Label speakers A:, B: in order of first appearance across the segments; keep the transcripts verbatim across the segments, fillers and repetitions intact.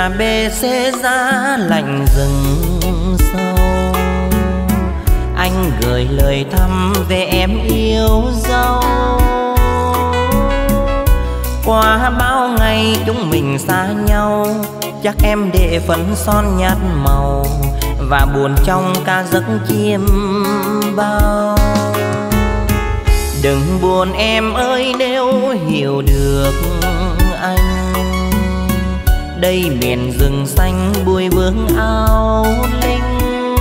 A: cà bê xế giá lạnh rừng sâu, anh gửi lời thăm về em yêu dấu. Qua bao ngày chúng mình xa nhau, chắc em để phấn son nhạt màu và buồn trong ca giấc chiêm bao. Đừng buồn em ơi nếu hiểu được anh, đây miền rừng xanh bụi vương ao linh.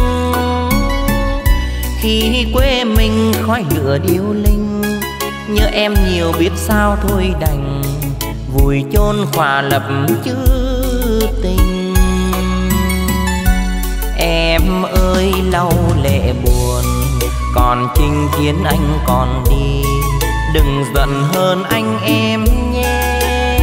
A: Khi quê mình khói lửa điêu linh, nhớ em nhiều biết sao thôi đành vùi chôn khỏa lập chữ tình. Em ơi lau lệ buồn, còn chinh chiến anh còn đi, đừng giận hơn anh em nhé.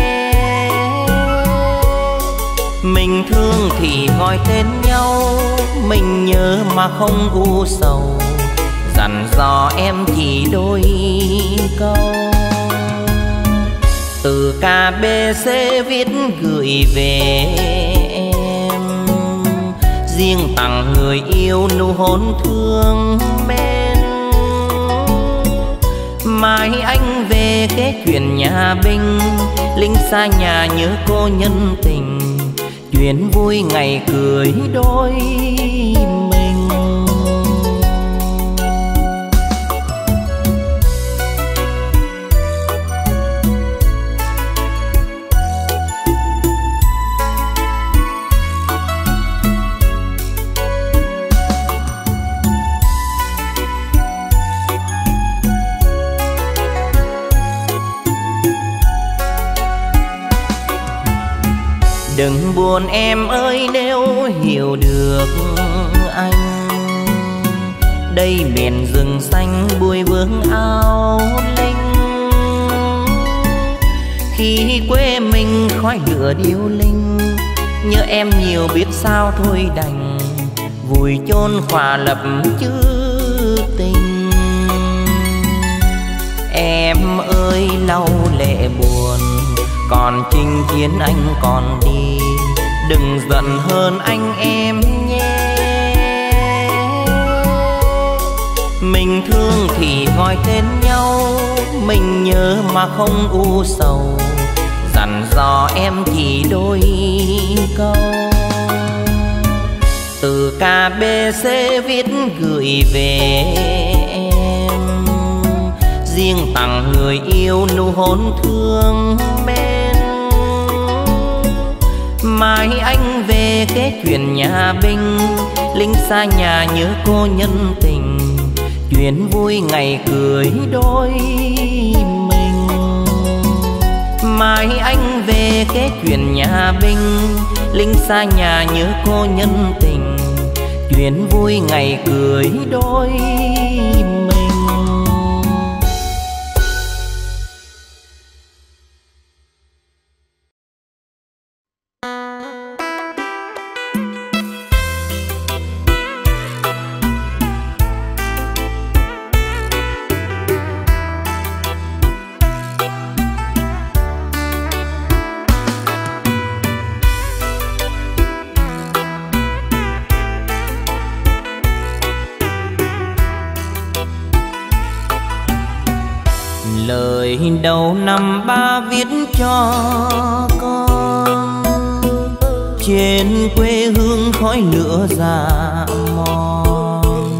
A: Mình thương thì gọi tên nhau, mình nhớ mà không u sầu, dặn dò em chỉ đôi câu. Từ cà bê xế viết gửi về em, riêng tặng người yêu nụ hôn thương bên. Mai anh về kể chuyện nhà binh, lính xa nhà nhớ cô nhân tình, chuyện vui ngày cưới đôi mình. Đừng buồn em ơi nếu hiểu được anh, đây miền rừng xanh bụi vương ao linh. Khi quê mình khói lửa điêu linh, nhớ em nhiều biết sao thôi đành vùi chôn khỏa lập chữ tình. Em ơi lau lệ buồn, còn chinh chiến anh còn đi, đừng giận hơn anh em nhé. Mình thương thì gọi tên nhau, mình nhớ mà không u sầu, dặn dò em chỉ đôi câu. Từ cà bê xế viết gửi về em, riêng tặng người yêu nụ hôn thương bên. Mai anh về kể chuyện nhà binh, lính xa nhà nhớ cô nhân tình, chuyện vui ngày cưới đôi mình. Mai anh về kể chuyện nhà binh, lính xa nhà nhớ cô nhân tình, chuyện vui ngày cưới đôi mình. Lời đầu năm ba viết cho con, trên quê hương khói lửa già mòn.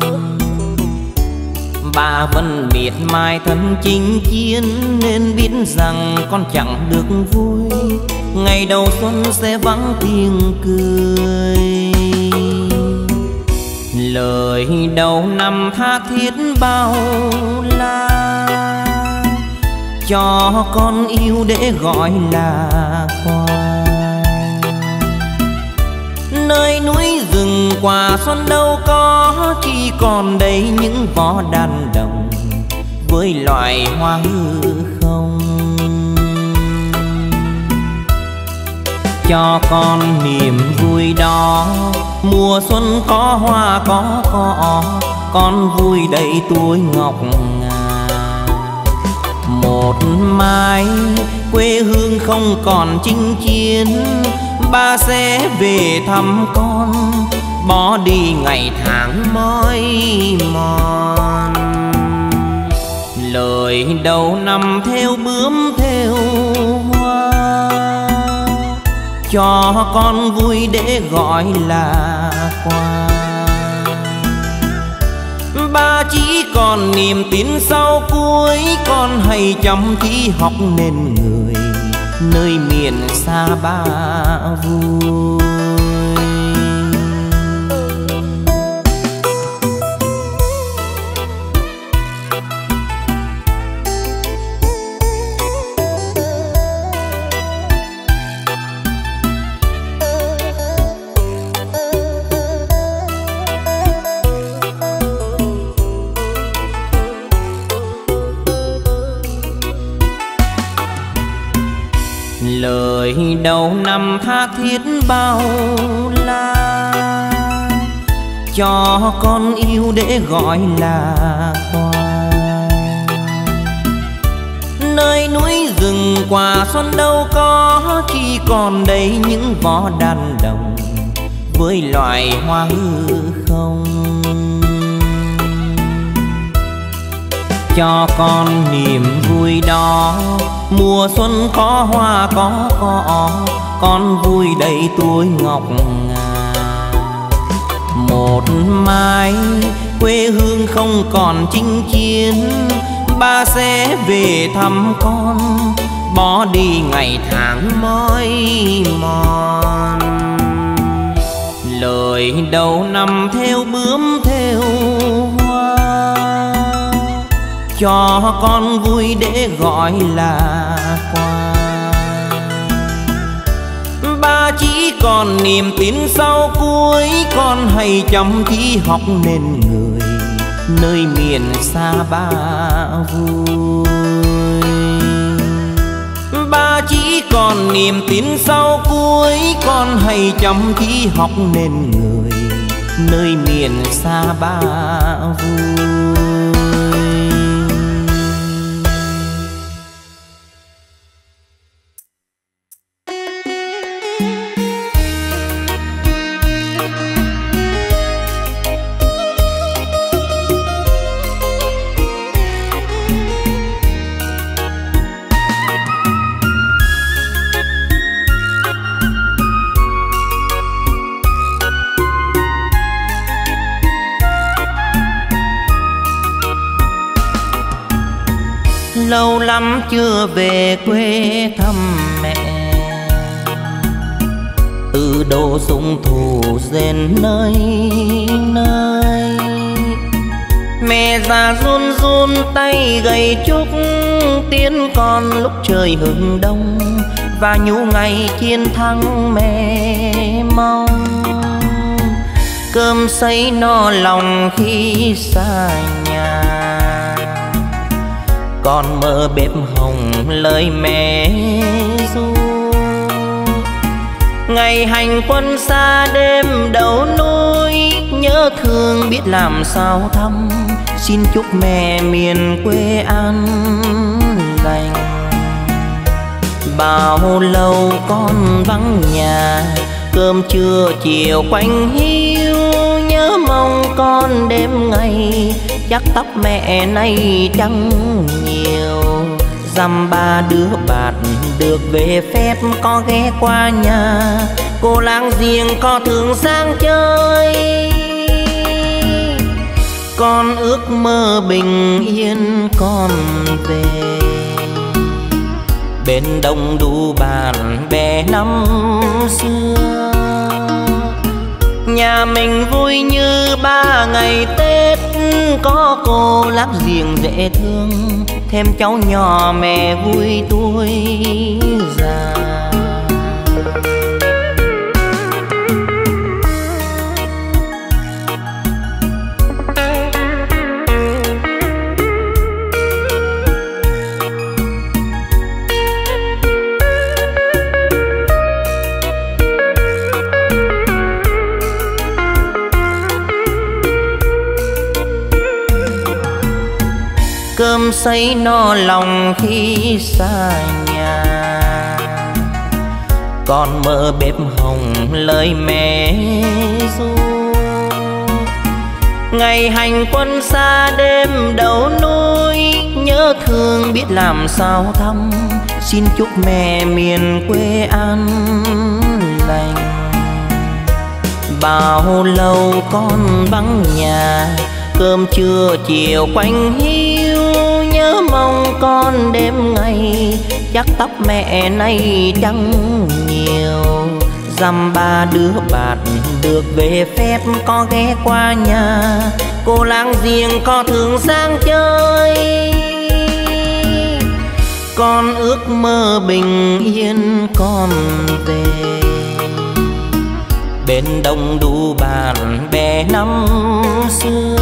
A: Bà vẫn miệt mài thân chinh chiến, nên biết rằng con chẳng được vui, ngày đầu xuân sẽ vắng tiếng cười. Lời đầu năm tha thiết bao la, cho con yêu để gọi là quà. Nơi núi rừng quả xuân đâu có, chỉ còn đây những vó đàn đồng với loài hoa hư không. Cho con niềm vui đó, mùa xuân có hoa có cỏ, con vui đầy tuổi ngọc ngà. Một mai quê hương không còn chinh chiến, ba sẽ về thăm con, bỏ đi ngày tháng mỏi mòn. Lời đầu năm theo bướm theo hoa, cho con vui để gọi là quà. Ba chỉ còn niềm tin sau cuối, con hãy chăm chỉ học nên người nơi miền xa ba vui. Lời đầu năm tha thiết bao la, cho con yêu để gọi là quà. Nơi núi rừng quả xuân đâu có, chỉ còn đây những vó đàn đồng với loài hoa hư không. Cho con niềm vui đó, mùa xuân có hoa có cỏ, con vui đầy tuổi ngọc ngà. Một mai quê hương không còn chinh chiến, ba sẽ về thăm con, bỏ đi ngày tháng mỏi mòn. Lời đầu năm theo bướm theo hoa, cho con vui để gọi là quà. Ba chỉ còn niềm tin sau cuối, con hãy chăm chỉ học nên người nơi miền xa ba vui. Ba chỉ còn niềm tin sau cuối, con hãy chăm chỉ học nên người nơi miền xa ba vui. Lâu lắm chưa về quê thăm mẹ, từ đồ súng thủ rền nơi nơi. Mẹ già run run tay gầy trúc, tiến con lúc trời hừng đông, và nhủ ngày chiến thắng mẹ mong. Cơm sấy no lòng khi xa nhà, con mơ bếp hồng lời mẹ ru. Ngày hành quân xa đêm đầu núi, nhớ thương biết làm sao thăm, xin chúc mẹ miền quê an lành. Bao lâu con vắng nhà, cơm trưa chiều quanh hiu, nhớ mong con đêm ngày, chắc tóc mẹ nay chẳng nhiều. Dăm ba đứa bạn được về phép, có ghé qua nhà cô láng giềng có thường sang chơi. Con ước mơ bình yên con về, bên đông đủ bạn bè năm xưa. Nhà mình vui như ba ngày Tết, có cô láng giềng dễ thương, thêm cháu nhỏ mẹ vui tuổi già. Cơm sấy no lòng khi xa nhà, Con mơ bếp hồng lời mẹ ru. Ngày hành quân xa đêm đầu núi, nhớ thương biết làm sao thăm. Xin chúc mẹ miền quê an lành. Bao lâu con vắng nhà, cơm trưa chiều quanh hiu. Nhớ mong con đêm ngày, chắc tóc mẹ nay chẳng nhiều. Dăm ba đứa bạn được về phép có ghé qua nhà. Cô láng giềng có thường sang chơi. Con ước mơ bình yên con về. Bên đông đủ bạn bè năm xưa.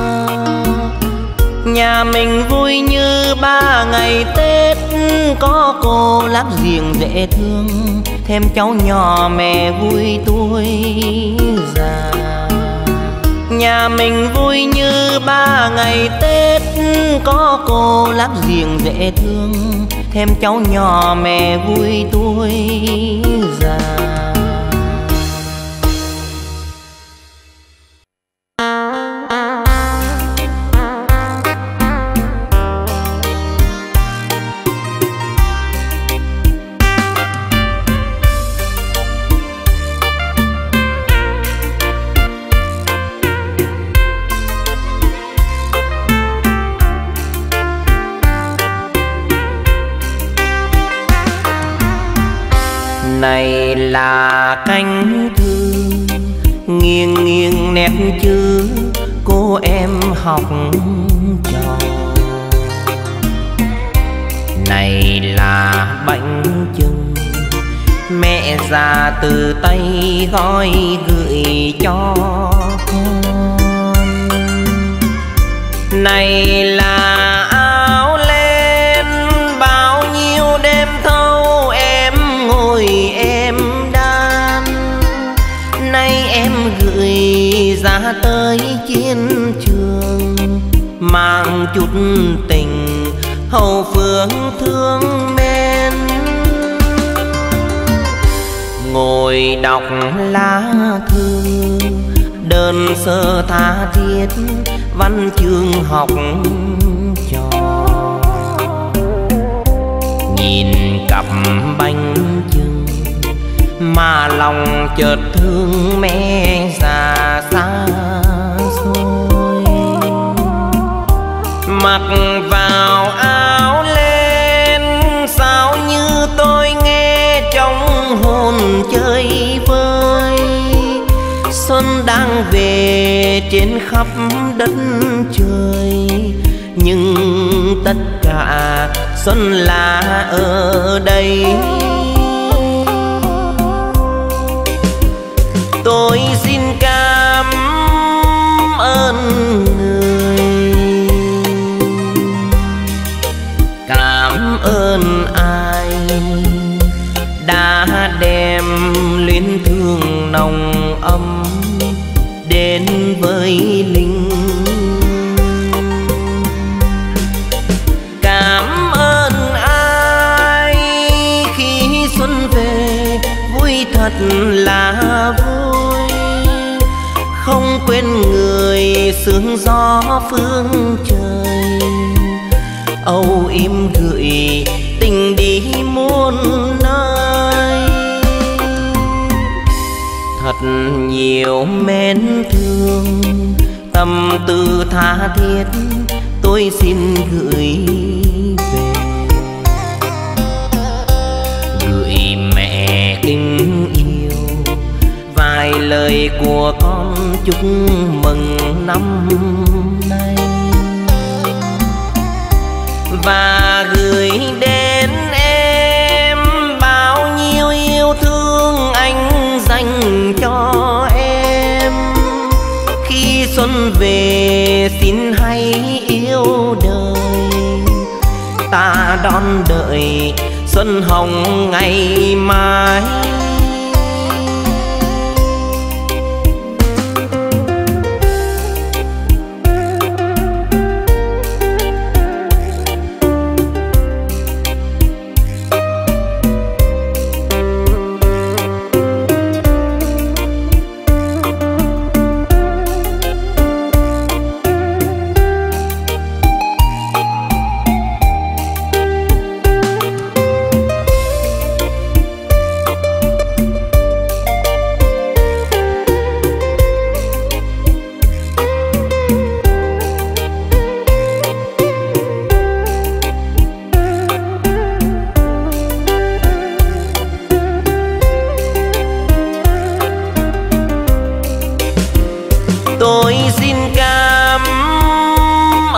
A: Nhà mình vui như ba ngày Tết, có cô láng giềng dễ thương. Thêm cháu nhỏ mẹ vui tuổi già. Nhà mình vui như ba ngày Tết, có cô láng giềng dễ thương. Thêm cháu nhỏ mẹ vui tuổi già. Này là cánh thư nghiêng nghiêng nét chữ cô em học trò. Này là bánh chưng mẹ già từ tay gói gửi cho con. Này là áo len bao nhiêu đêm thâu em ngồi em đan. Nay em gửi ra tới chiến trường, mang chút tình hậu phương thương men. Ngồi đọc lá thư đơn sơ tha thiết văn chương học trò. Nhìn cặp bánh chưng mà lòng chợt thương mẹ già xa xôi. Mặc vào áo len sao như tôi nghe trong hồn chơi vơi. Xuân đang về trên khắp đất trời, nhưng tất cả xuân là ở đây. Tôi xin cảm ơn người, cảm ơn ai đã đem luyến thương nồng ấm đến với linh. Cảm ơn ai khi xuân về vui thật là vui. Không quên người sương gió phương trời, âu yếm gửi tình đi muôn nơi. Thật nhiều mến thương tâm tư tha thiết tôi xin gửi về. Gửi mẹ kính yêu vài lời của con chúc mừng năm nay. Và gửi đến em bao nhiêu yêu thương anh dành cho em. Khi xuân về xin hãy yêu đời, ta đón đợi xuân hồng ngày mai.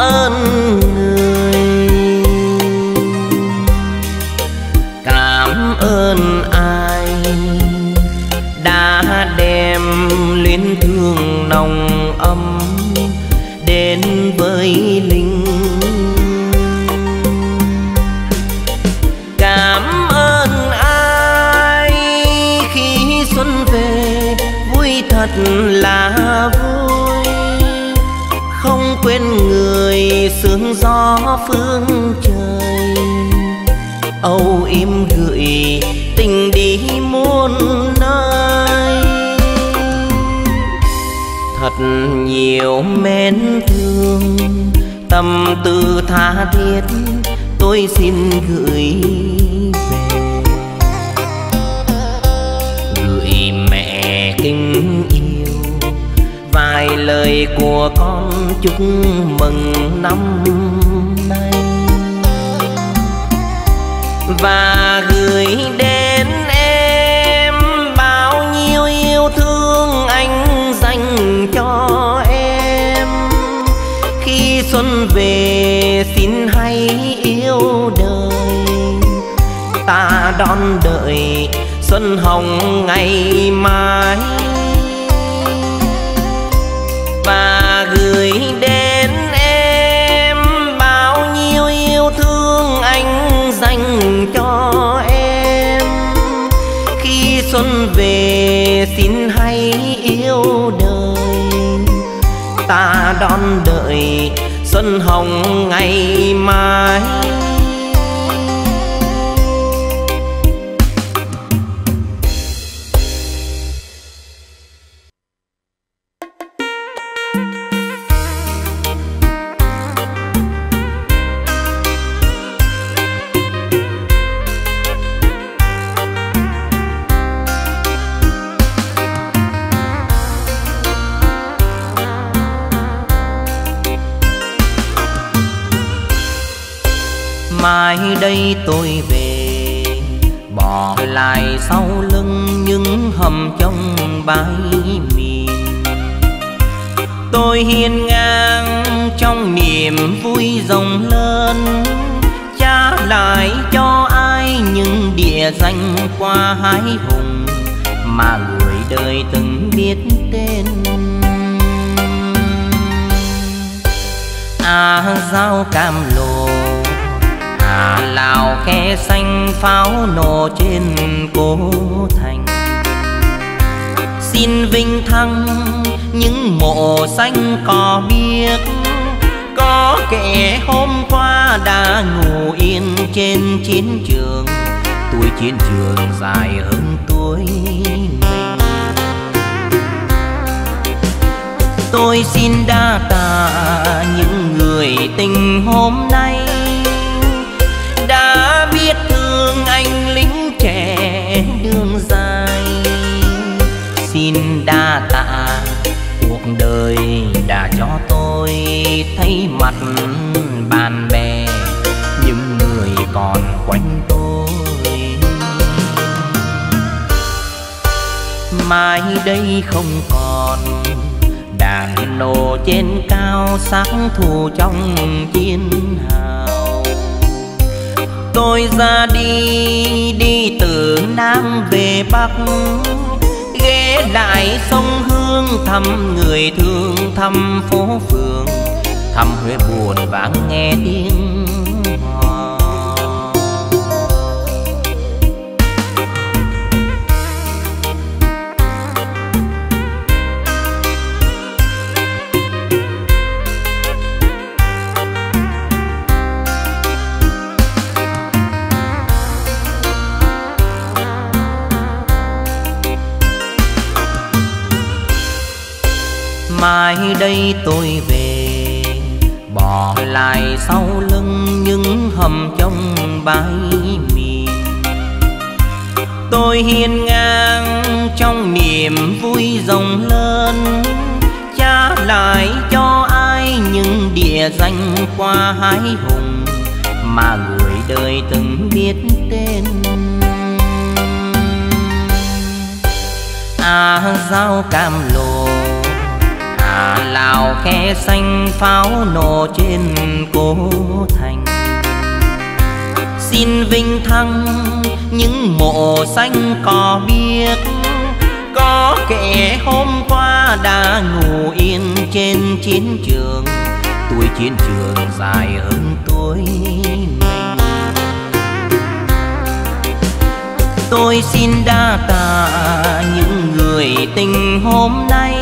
A: ơn người. Cảm ơn ai đã đem luyến thương nồng ấm đến với Linh. Cảm ơn ai khi xuân về vui thật là vui, không quên người sương gió phương trời. Âu yếm gửi tình đi muôn nơi, thật nhiều mến thương tâm tư tha thiết tôi xin gửi về. Gửi mẹ kính yêu vài lời của con chúc mừng năm nay, và gửi đến em bao nhiêu yêu thương anh dành cho em. Khi xuân về xin hãy yêu đời, ta đón đợi xuân hồng ngày mai. Và gửi đến em bao nhiêu yêu thương anh dành cho em. Khi xuân về xin hãy yêu đời, ta đón đợi xuân hồng ngày mai. Mai đây tôi về bỏ lại sau lưng những hầm trong bãi miền. Tôi hiên ngang trong niềm vui rộng lớn, trả lại cho ai những địa danh qua hái hùng mà người đời từng biết tên. À Dao Cam Lồ, Hà Lào khe xanh pháo nổ trên cố thành. Xin vinh thăng những mộ xanh cỏ biếc, có kẻ hôm qua đã ngủ yên trên chiến trường. Tuổi chiến trường dài hơn tuổi mình. Tôi xin đa tạ những người tình hôm nay đã biết thương anh lính trẻ đường dài. Xin đa tạ cuộc đời đã cho tôi thấy mặt bạn bè, những người còn quanh tôi. Mai đây không còn đàn nổ trên cao sắc thù trong chiến hào. Tôi ra đi đi từ Nam về Bắc, ghé lại sông Hương thăm người thương, thăm phố phường, thăm Huế buồn vắng nghe tiếng hò. Mai đây tôi về bỏ lại sau lưng những hầm trong bãi miền. Tôi hiên ngang trong niềm vui rộng lớn, trả lại cho ai những địa danh qua hái hùng mà người đời từng biết tên. À Dao Cam Lồ, Hà Lào khe xanh pháo nổ trên cố thành. Xin vinh thăng những mộ xanh có biếc, có kẻ hôm qua đã ngủ yên trên chiến trường. Tuổi chiến trường dài hơn tuổi mình. Tôi xin đa tạ những người tình hôm nay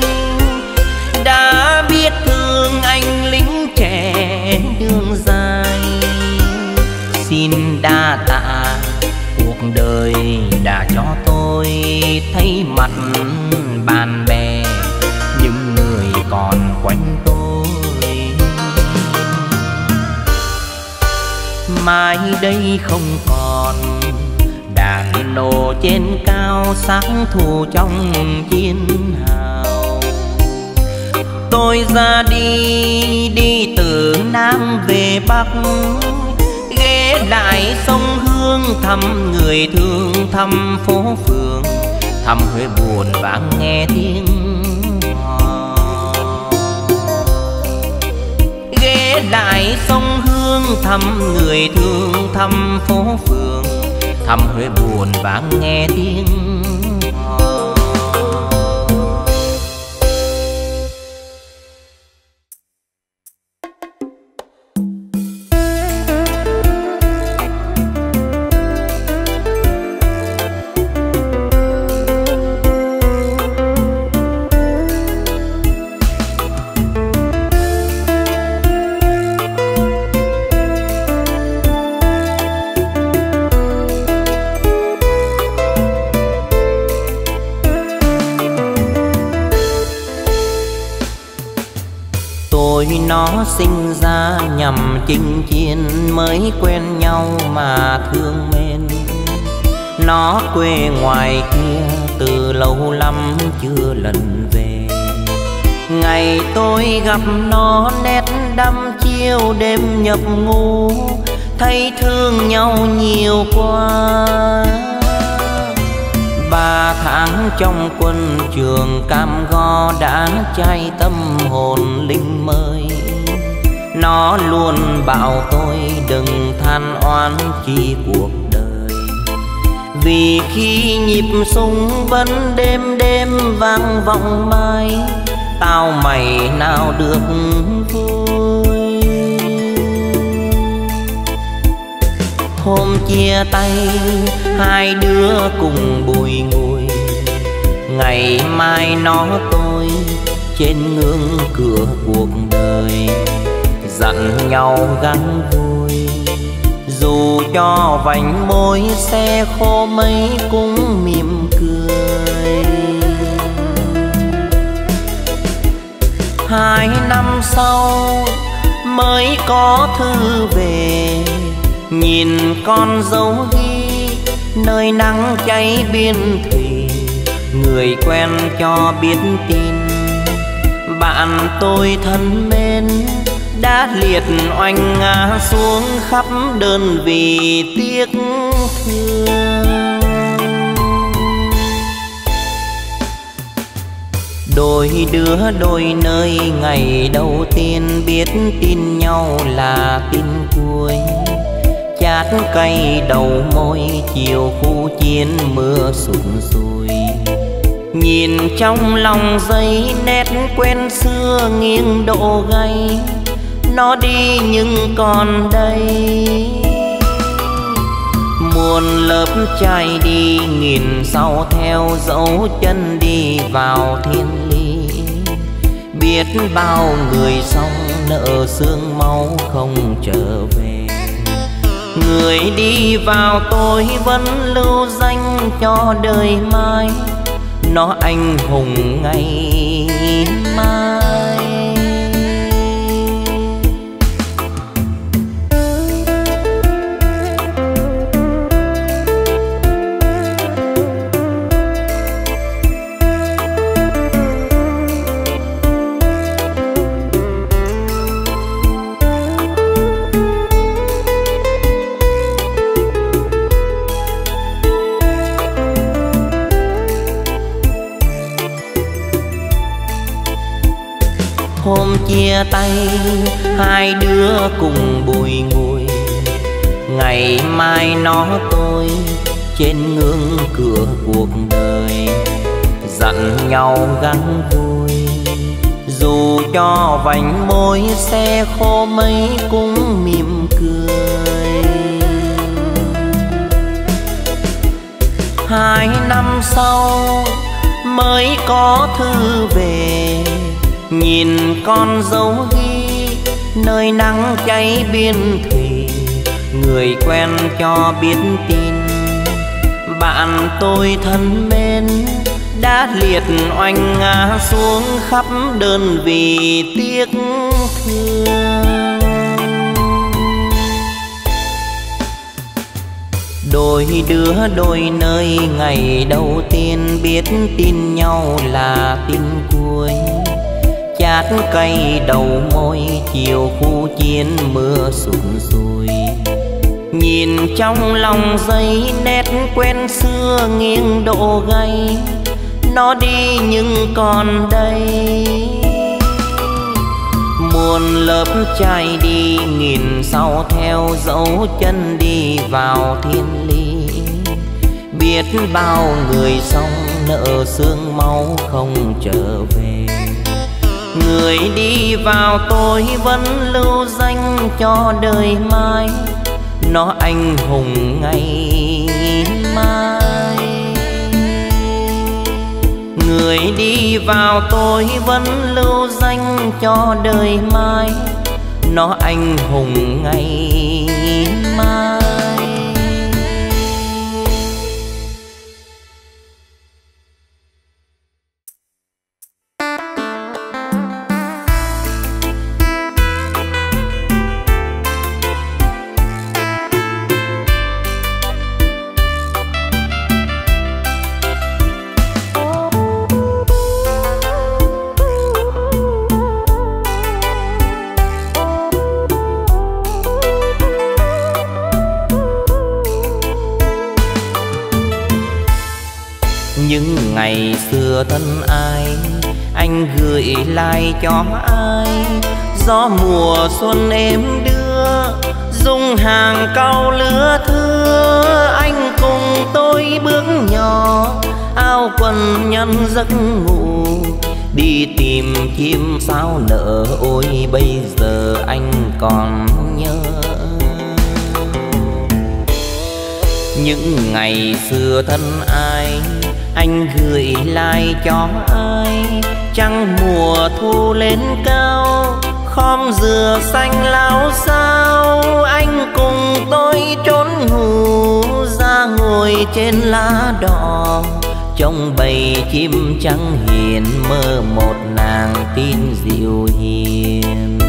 A: đã biết thương anh lính trẻ đường dài. Xin đa tạ cuộc đời đã cho tôi thấy mặt bạn bè, những người còn quanh tôi. Mai đây không còn đàn nổ trên cao sáng thù trong chiến hào. Tôi ra đi đi từ Nam về Bắc, ghé lại sông Hương thăm người thương, thăm phố phường, thăm Huế buồn vang nghe tiếng hò. Ghé lại sông Hương thăm người thương, thăm phố phường, thăm Huế buồn vang nghe tiếng hò. Nó sinh ra nhằm chinh chiến, mới quen nhau mà thương mến. Nó quê ngoài kia từ lâu lắm chưa lần về. Ngày tôi gặp nó nét đăm chiêu đêm nhập ngũ, thấy thương nhau nhiều quá. Ba tháng trong quân trường cam go đã cháy tâm hồn linh mới. Nó luôn bảo tôi đừng than oán chi cuộc đời, vì khi nhịp súng vẫn đêm đêm vang vọng mãi, tao mày nào được vui. Hôm chia tay hai đứa cùng bùi ngùi, ngày mai nó tôi trên ngưỡng cửa cuộc đời, dặn nhau gắn vui. Dù cho vành môi xe khô mấy cũng mỉm cười. Hai năm sau mới có thư về, nhìn con dấu ghi nơi nắng cháy biên thủy. Người quen cho biết tin bạn tôi thân mến đã liệt oanh ngã xuống khắp đơn vì tiếc thương. Đôi đứa đôi nơi ngày đầu tiên biết tin nhau là tin cuối. Chát cay đầu môi chiều khu chiến mưa sụt sùi. Nhìn trong lòng giấy nét quen xưa nghiêng độ gay. Nó đi nhưng còn đây, muôn lớp trai đi nghìn sau theo dấu chân đi vào thiên lý. Biết bao người xong nợ sương máu không trở về. Người đi vào tôi vẫn lưu danh cho đời mai. Nó anh hùng ngày mai. chia tay, hai đứa cùng bùi ngùi. Ngày mai nó tôi trên ngưỡng cửa cuộc đời, dặn nhau gắn vui. Dù cho vành môi xe khô mấy cũng mỉm cười. Hai năm sau mới có thư về, nhìn con dấu ghi nơi nắng cháy biên thùy. Người quen cho biết tin, bạn tôi thân mến đã liệt oanh ngã xuống khắp đơn vì tiếc thương. Đôi đứa đôi nơi ngày đầu tiên biết tin nhau là tin cuối. Chát cây đầu môi chiều khu chiến mưa sụn sùi. Nhìn trong lòng giấy nét quen xưa nghiêng độ gay. Nó đi nhưng còn đây, muôn lớp trai đi nghìn sau theo dấu chân đi vào thiên lý. Biết bao người sống nợ xương máu không trở về. Người đi vào tôi vẫn lưu danh cho đời mai. Nó anh hùng ngày mai. Người đi vào tôi vẫn lưu danh cho đời mai. Nó anh hùng ngày mai. Những ngày xưa thân ai, anh gửi lại cho ai. Gió mùa xuân êm đưa, dung hàng cau lứa thưa. Anh cùng tôi bước nhỏ, áo quần nhân giấc ngủ. Đi tìm chim sao nở, ôi bây giờ anh còn nhớ. Những ngày xưa thân ai, anh gửi lại cho ai. Trăng mùa thu lên cao, khóm dừa xanh lao sao. Anh cùng tôi trốn ngủ, ra ngồi trên lá đỏ. Trong bầy chim trắng hiền, mơ một nàng tin dịu hiền.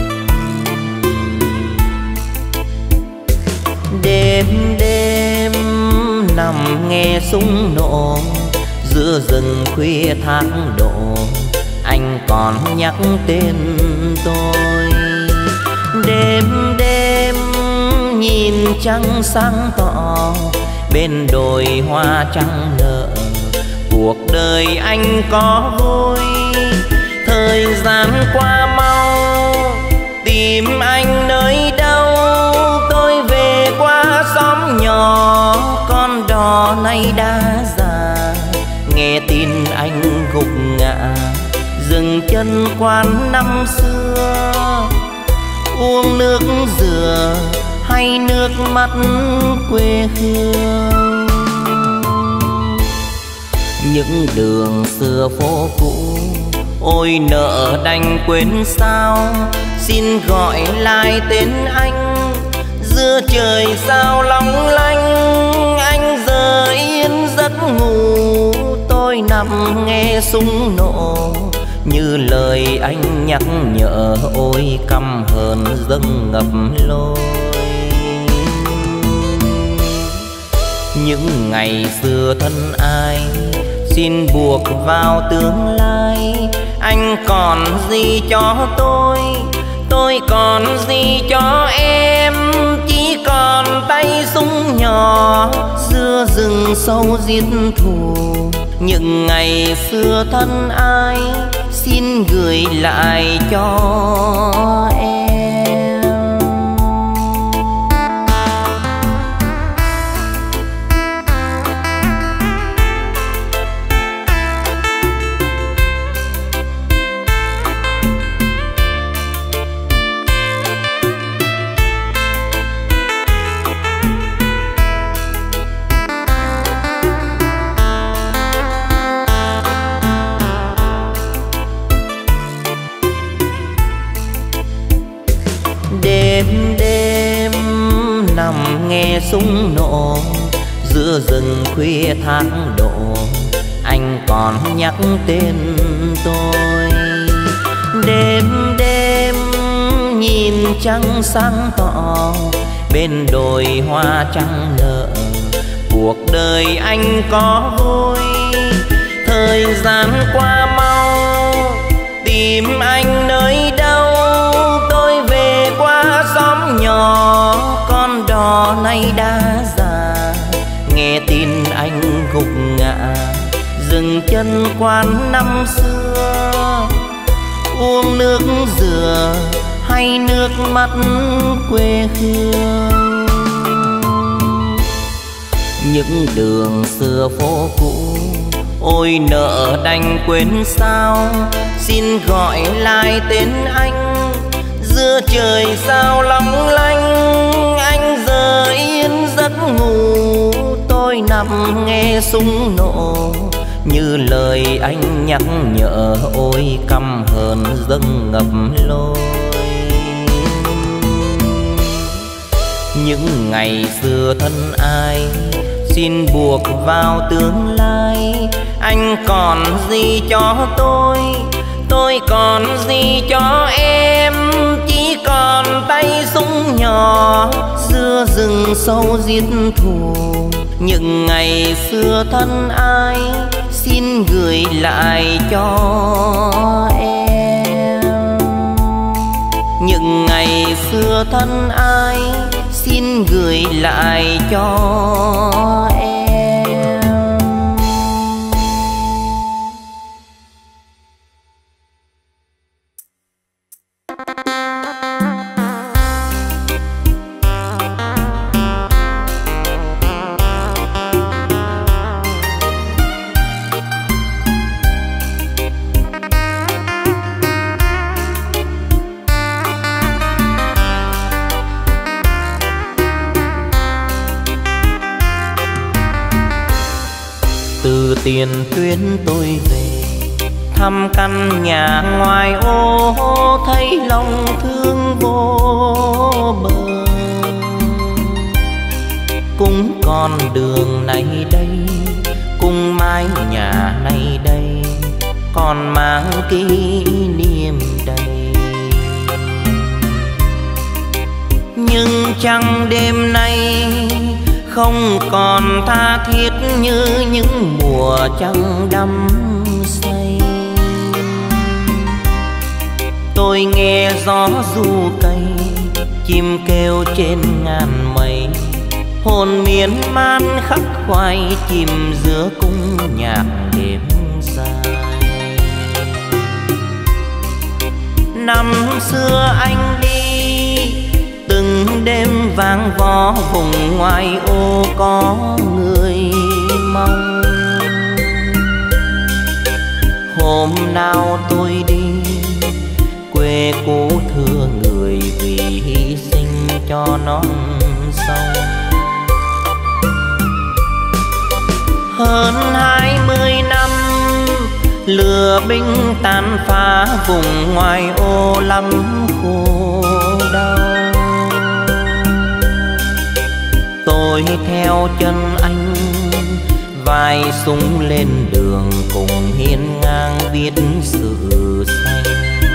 A: Đêm đêm nằm nghe súng nổ, giữa rừng khuya tháng độ. Anh còn nhắc tên tôi. Đêm đêm nhìn trăng sáng tỏ, bên đồi hoa trắng nở. Cuộc đời anh có vui, thời gian qua mau. Tìm anh nơi đâu, tôi về qua xóm nhỏ. Con đò nay đã già, nghe tin anh gục ngã. Dừng chân quán năm xưa, uống nước dừa hay nước mắt quê hương. Những đường xưa phố cũ, ôi nợ đành quên sao. Xin gọi lại tên anh, giữa trời sao long lanh. Anh giờ yên giấc ngủ, tôi nằm nghe súng nổ. Như lời anh nhắc nhở, ôi căm hờn dâng ngập lối. Những ngày xưa thân ai, xin buộc vào tương lai. Anh còn gì cho tôi, tôi còn gì cho em. Chỉ còn tay súng nhỏ, giữa rừng sâu giết thù. Những ngày xưa thân ai, xin gửi lại cho em. Đêm đêm nằm nghe súng nổ giữa rừng khuya tháng độ, anh còn nhắc tên tôi. Đêm đêm nhìn trăng sáng tỏ bên đồi hoa trắng nở, cuộc đời anh có vui. Thời gian qua mau tìm anh nơi đâu, tôi về qua xóm nhỏ con đò nay đã già. Nghe tin anh gục ngã dừng chân quán năm xưa, uống nước dừa hay nước mắt quê hương. Những đường xưa phố cũ ôi nợ đành quên sao, xin gọi lại tên anh giữa trời sao long lanh. Anh giờ yên giấc ngủ, tôi nằm nghe súng nổ như lời anh nhắc nhở, ôi căm hờn dâng ngập lối. Những ngày xưa thân ai xin buộc vào tương lai, anh còn gì cho tôi, tôi còn gì cho em. Chỉ còn tay súng nhỏ giữa rừng sâu giết thù. Những ngày xưa thân ai xin gửi lại cho em. Những ngày xưa thân ai xin gửi lại cho em. Từ Tiền Tuyến tôi về thăm căn nhà ngoài ô, thấy lòng thương vô bờ. Cũng con đường này đây, cùng mái nhà này đây, còn mang kỷ niệm đầy. Nhưng chẳng đêm nay không còn tha thiết như những mùa trăng đắm say. Tôi nghe gió ru cây, chim kêu trên ngàn mây, hồn miên man khắc khoải chìm giữa cung nhạc đêm dài. Năm xưa anh đi từng đêm vang vó vùng ngoài ô có người mong. Hôm nào tôi đi quê cũ thưa người vì hy sinh cho non sông. Hơn hai mươi năm lửa binh tàn phá vùng ngoài ô lắm khổ đau. Tôi theo chân anh vai súng lên đường cùng hiên ngang viết sự xanh.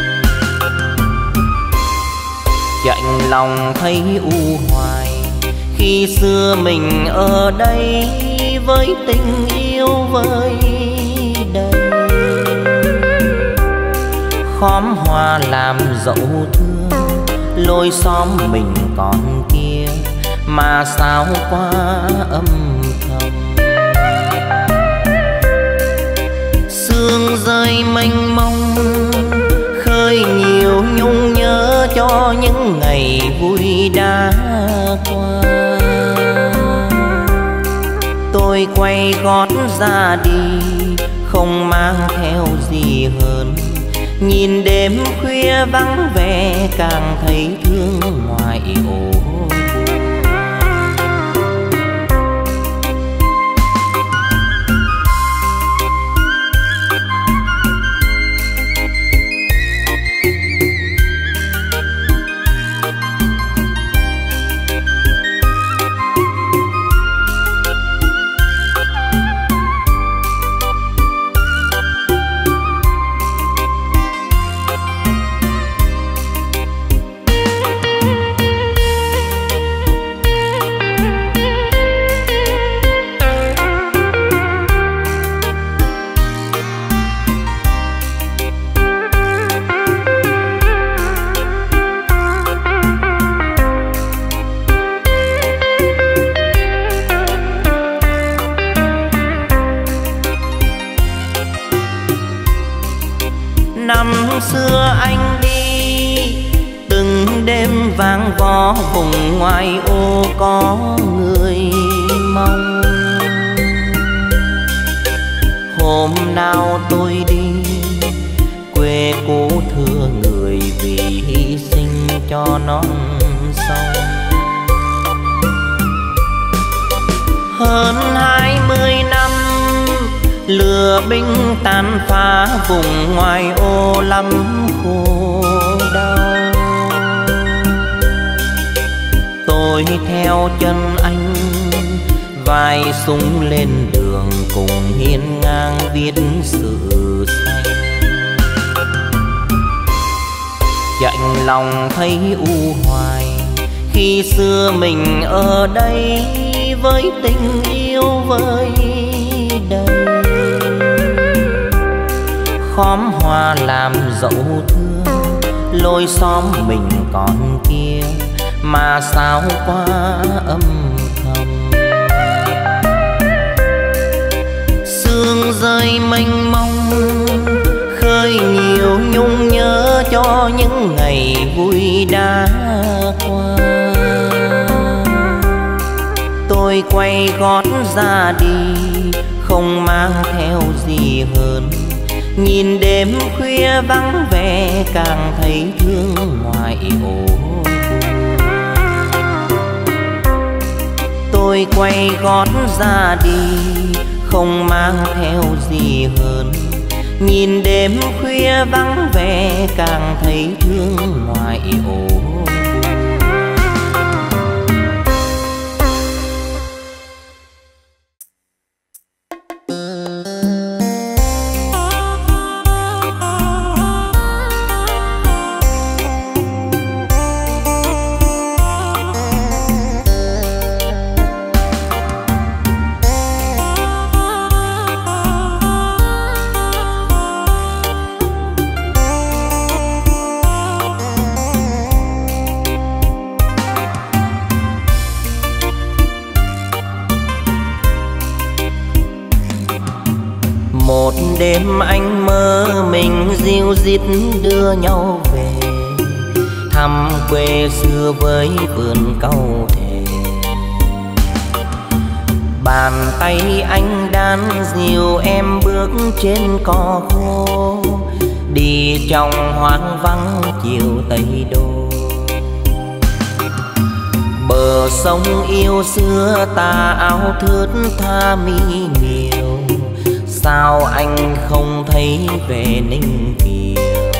A: Chạnh lòng thấy u hoài khi xưa mình ở đây với tình yêu vơi đầy. Khóm hoa làm dẫu thương lối xóm mình còn kia mà sao quá âm thầm. Sương rơi mênh mông, khơi nhiều nhung nhớ cho những ngày vui đã qua. Tôi quay gót ra đi, không mang theo gì hơn. Nhìn đêm khuya vắng vẻ, càng thấy thương ngoại ô. Xưa anh đi từng đêm vang vó, vùng ngoài ô có người mong. Hôm nào tôi đi quê cũ thưa người, vì hy sinh cho non sông. Hơn hai mươi năm lửa binh tàn phá, vùng ngoài ô lắm khổ đau. Tôi theo chân anh vai súng lên đường, cùng hiên ngang viết sự xanh. Chạnh lòng thấy u hoài, khi xưa mình ở đây với tình yêu với đây. Khóm hoa làm dẫu thương, lối xóm mình còn kia, mà sao quá âm thầm. Sương rơi mênh mông, khơi nhiều nhung nhớ cho những ngày vui đã qua. Tôi quay gót ra đi, không mang theo gì hơn. Nhìn đêm khuya vắng vẻ, càng thấy thương ngoại ô. Tôi quay gót ra đi, không mang theo gì hơn. Nhìn đêm khuya vắng vẻ, càng thấy thương ngoại ô. Một đêm anh mơ mình dìu dít đưa nhau về, thăm quê xưa với vườn cau thề. Bàn tay anh đan dìu em bước trên cỏ khô, đi trong hoang vắng chiều Tây Đô. Bờ sông yêu xưa tà áo thướt tha mi nhiều, sao anh không thấy về Ninh Kiều?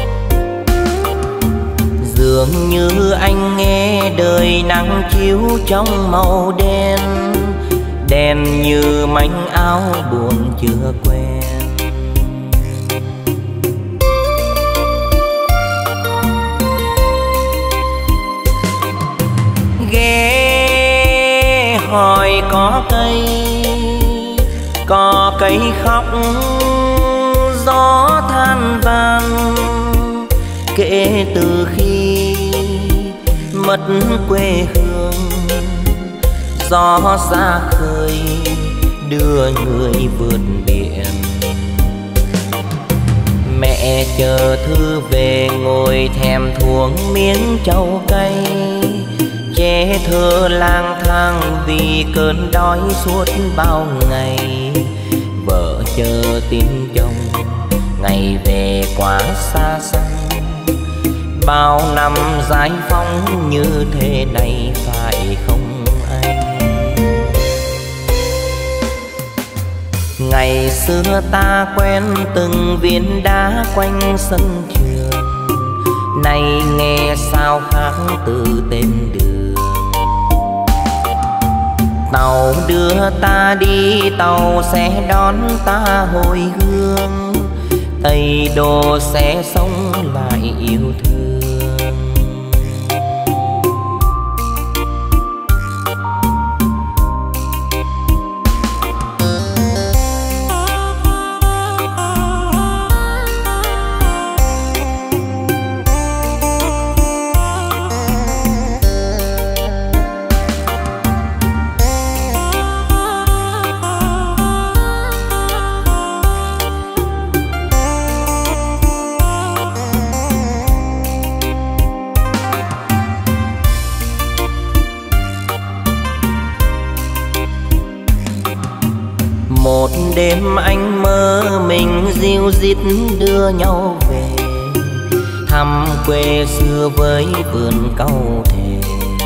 A: Dường như anh nghe đời nắng chiếu trong màu đen, đen như manh áo buồn chưa quen. Ghé hỏi có cây, có cây khóc gió than van, kể từ khi mất quê hương, gió ra khơi đưa người vượt biển. Mẹ chờ thư về ngồi thèm thuồng miếng trầu cay, trẻ thơ lang thang vì cơn đói suốt bao ngày. Vợ chờ tin chồng ngày về quá xa xăm, bao năm giải phóng như thế này phải không anh? Ngày xưa ta quen từng viên đá quanh sân trường, nay nghe sao khác từ tên đường. Tàu đưa ta đi, tàu sẽ đón ta hồi hương, Tây Đô sẽ sống lại yêu thương. Một đêm anh mơ mình ríu rít đưa nhau về, thăm quê xưa với vườn cau thề.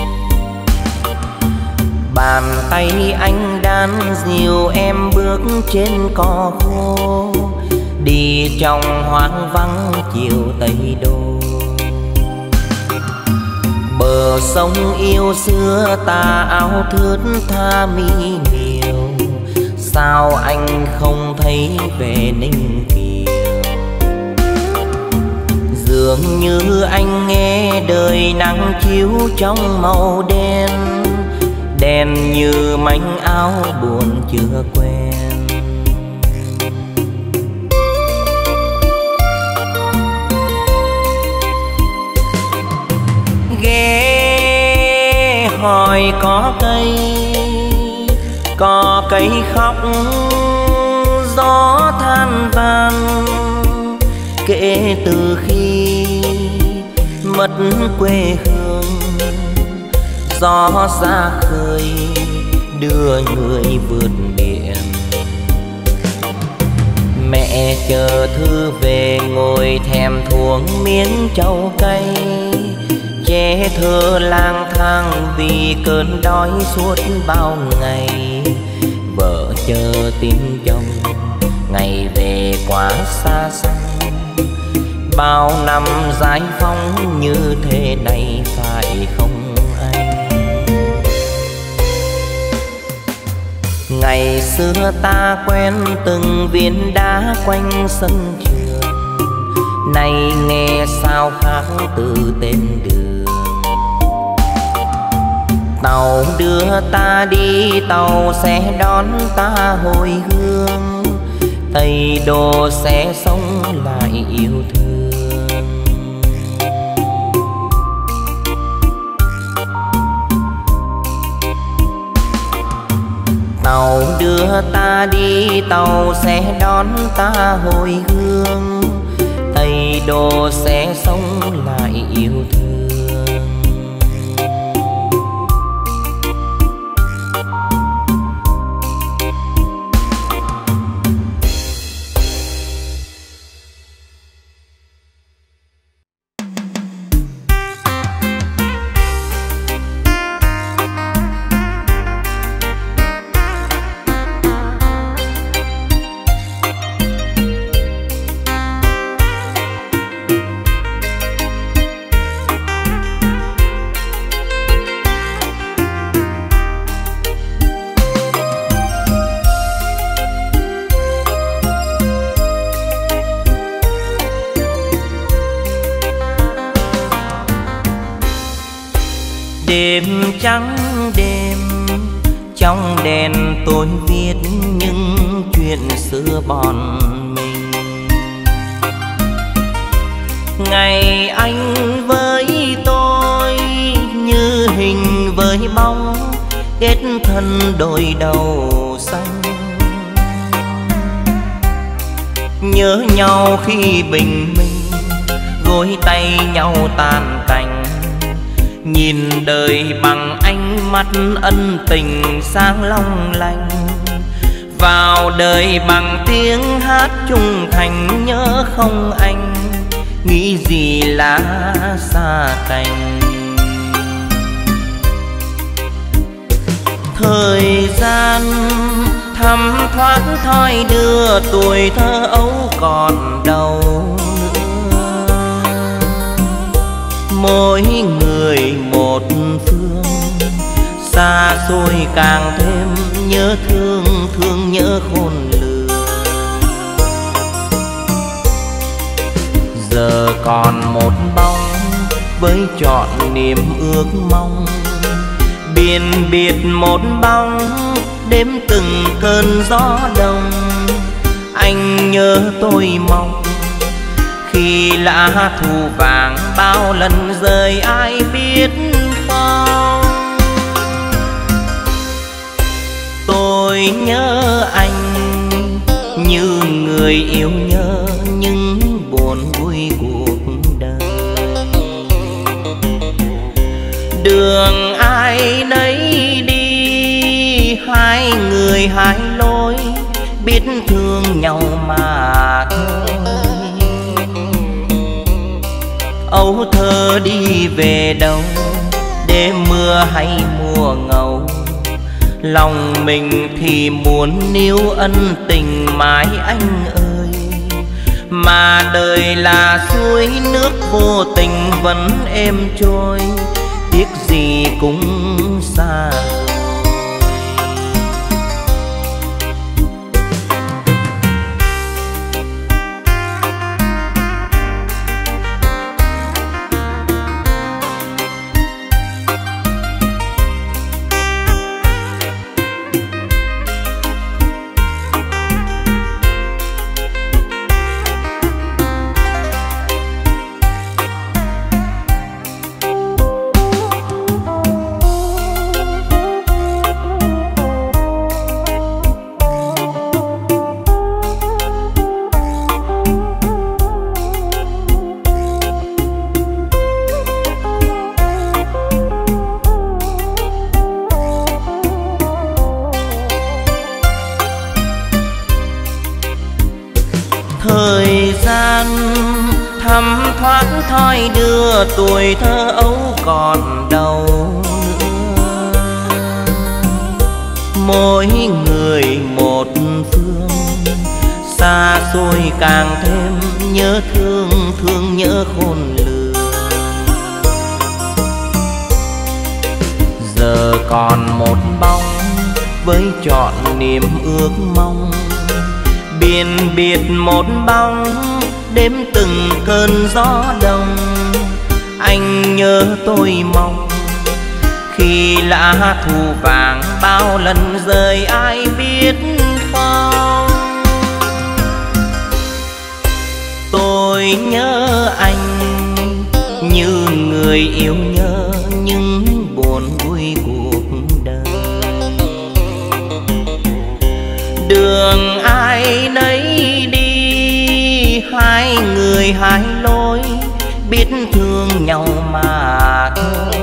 A: Bàn tay anh đan dìu em bước trên cỏ khô, đi trong hoang vắng chiều Tây Đô. Bờ sông yêu xưa ta áo thướt tha mi nhiều, sao anh không thấy về Ninh Kiều? Dường như anh nghe đời nắng chiếu trong màu đen, đen như manh áo buồn chưa quen. Ghé hỏi có cây, có cây khóc gió than van, kể từ khi mất quê hương, gió ra khơi đưa người vượt biển. Mẹ chờ thư về ngồi thèm thuồng miếng trầu cay, trẻ thơ lang thang vì cơn đói suốt bao ngày. Vợ chờ tin chồng ngày về quá xa xăm, bao năm giải phóng như thế này phải không anh? Ngày xưa ta quen từng viên đá quanh sân trường, nay nghe sao khác từ tên đường. Tàu đưa ta đi, tàu sẽ đón ta hồi hương, Tây Đô sẽ sống lại yêu thương. Tàu đưa ta đi, tàu sẽ đón ta hồi hương, Tây Đô sẽ sống lại yêu thương.
B: Đêm trắng đêm, trong đèn tôi viết những chuyện xưa bọn mình. Ngày anh với tôi như hình với bóng, kết thân đôi đầu xanh. nhớ nhau khi bình minh, gối tay nhau tàn cành. Nhìn đời bằng ánh mắt ân tình sáng long lanh, vào đời bằng tiếng hát trung thành. Nhớ không anh, nghĩ gì lá xa cành. Thời gian thấm thoáng thoi đưa, tuổi thơ ấu còn đâu nữa. Mỗi người một phương, xa xôi càng thêm nhớ thương, thương nhớ khôn lường. Giờ còn một bóng với trọn niềm ước mong, biển biệt một bóng đếm từng cơn gió đông. Anh nhớ tôi mong khi lá thu vàng bao lần rời ai biết không. Tôi nhớ anh như người yêu nhớ những buồn vui cuộc đời. Đường ai nấy đi, hai người hai lối, biết thương nhau mà thôi. Âu thơ đi về đâu, để mưa hay mùa ngâu. Lòng mình thì muốn níu ân tình mãi anh ơi, mà đời là suối nước vô tình vẫn êm trôi. Tiếc gì cũng xa. Thời gian thấm thoáng thoi đưa, tuổi thơ ấu còn đâu nữa. Mỗi người một phương, xa xôi càng thêm nhớ thương, thương nhớ khôn lường. Giờ còn một bóng với trọn niềm ước mong, biển biệt một bóng đếm từng cơn gió đông. Anh nhớ tôi mong khi lá thu vàng bao lần rời ai biết không. Tôi nhớ anh như người yêu nhớ những buồn vui cuộc đời. Đường ai nấy đi, hai người hai lối, biết thương nhau mà thôi.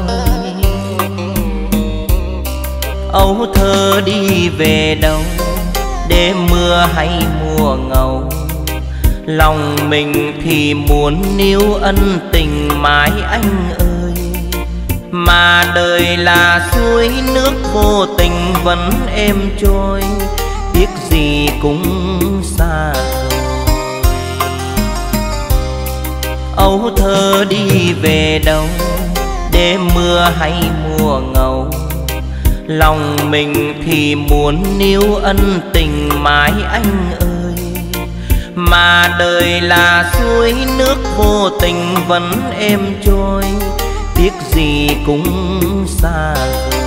B: Âu thơ đi về đâu, để mưa hay mùa ngâu. Lòng mình thì muốn níu ân tình mãi anh ơi, mà đời là suối nước vô tình vẫn êm trôi. Tiếc gì cũng xa rồi. Âu thơ đi về đâu, để mưa hay mùa ngâu. Lòng mình thì muốn níu ân tình mãi anh ơi, mà đời là suối nước vô tình vẫn êm trôi. Tiếc gì cũng xa rồi.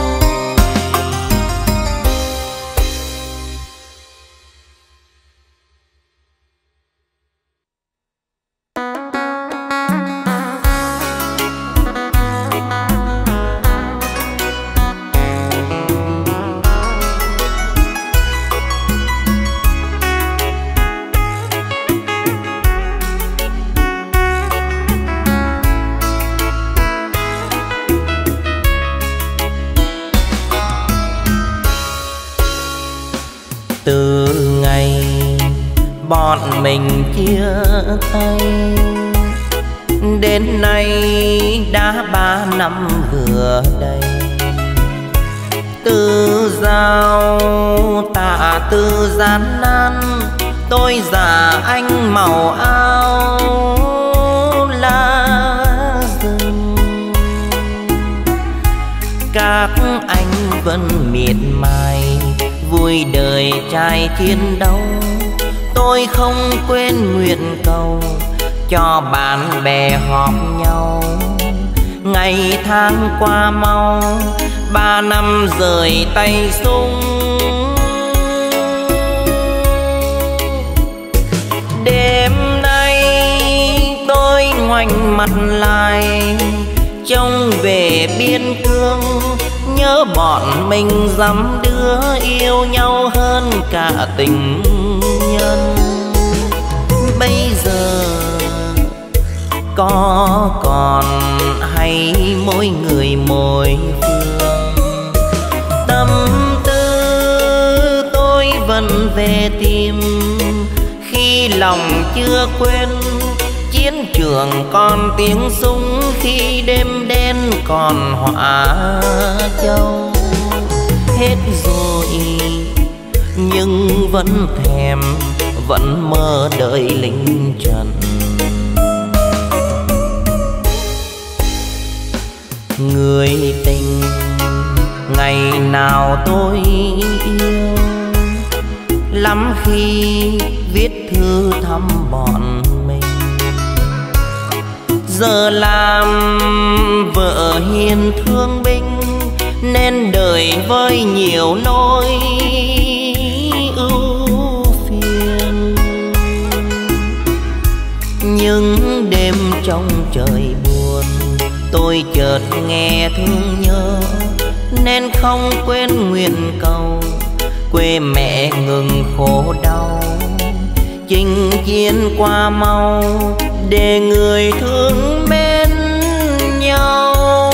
A: bọn mình chia tay. Đến nay đã ba năm vừa đây, từ giao tạ từ gian nan, tôi già anh màu áo lá rừng. Các anh vẫn miệt mài vui đời trai chiến đấu, tôi không quên nguyện cầu cho bạn bè họp nhau. Ngày tháng qua mau, ba năm rời tay súng. Đêm nay tôi ngoảnh mặt lại, trông về biên cương, nhớ bọn mình dăm đứa yêu nhau hơn cả tình nhân. Bây giờ có còn hay mỗi người mỗi phương, tâm tư tôi vẫn về tìm. Khi lòng chưa quên chiến trường còn tiếng súng, khi đêm đen còn hỏa châu. Hết rồi nhưng vẫn thèm, vẫn mơ đợi lính trần. Người tình ngày nào tôi yêu, lắm khi viết thư thăm bọn mình. Giờ làm vợ hiền thương binh, nên đời với nhiều nỗi ưu phiền. Nhưng đêm trong trời buồn, tôi chợt nghe thương nhớ, nên không quên nguyện cầu quê mẹ ngừng khổ đau. Chinh chiến qua mau để người thương mến nhau.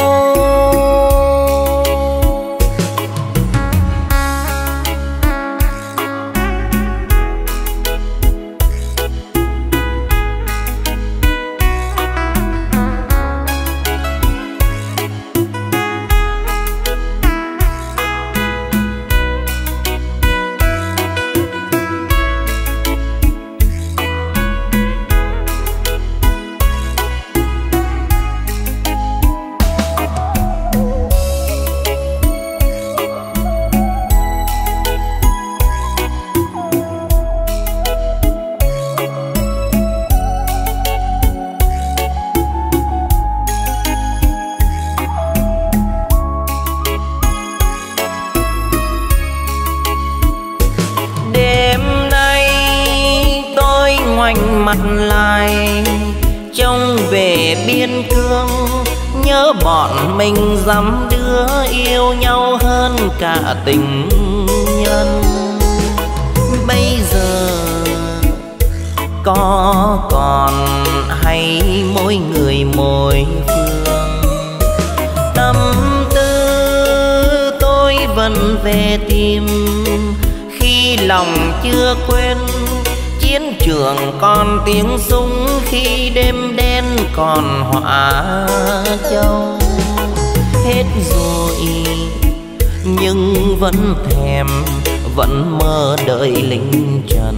A: Mặt lại trông về biên cương, nhớ bọn mình dăm đứa yêu nhau hơn cả tình nhân. Bây giờ có còn hay mỗi người mỗi phương, tâm tư tôi vẫn về tìm. Khi lòng chưa quên chiến trường còn tiếng súng, khi đêm đen còn hỏa châu. Hết rồi nhưng vẫn thèm, vẫn mơ đợi lính trần.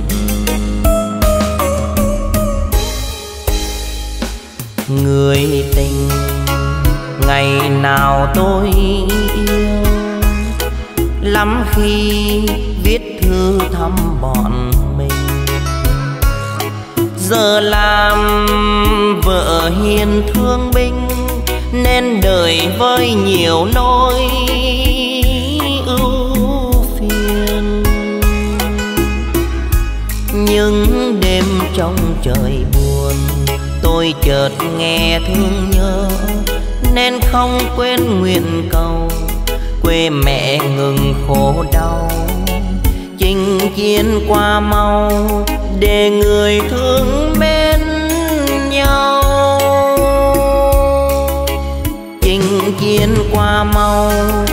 A: Người tình ngày nào tôi yêu, lắm khi viết thư thăm bọn mình. Giờ làm vợ hiền thương binh, nên đời với nhiều nỗi ưu phiền. Nhưng đêm trong trời buồn, tôi chợt nghe thương nhớ, nên không quên nguyện cầu quê mẹ ngừng khổ đau. Chinh chiến qua mau để người thương mến nhau. Chinh chiến qua mau